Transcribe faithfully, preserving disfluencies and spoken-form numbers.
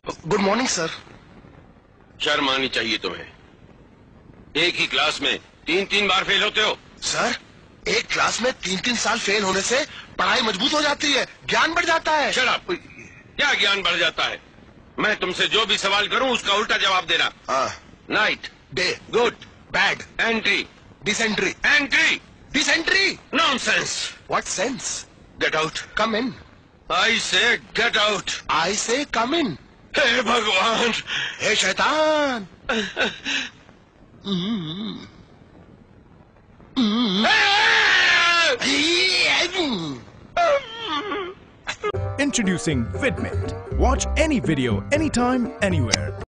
Good morning sir. शर्म आनी चाहिए तुम्हें। एक ही क्लास में तीन तीन बार फेल होते हो। सर, एक क्लास में तीन तीन साल फेल होने से पढ़ाई मजबूत हो जाती है, ज्ञान बढ़ जाता है। Shut up. क्या ज्ञान बढ़ जाता है? मैं तुमसे जो भी सवाल करूं उसका उल्टा जवाब देना। Night, day, good, bad, entry, dysentery, entry, dysentery. Nonsense. What sense? Get out. Come in. I say get out. आई से कम इन। हे भगवान, हे शैतान। Introducing Vidmint. Watch any video anytime, anywhere.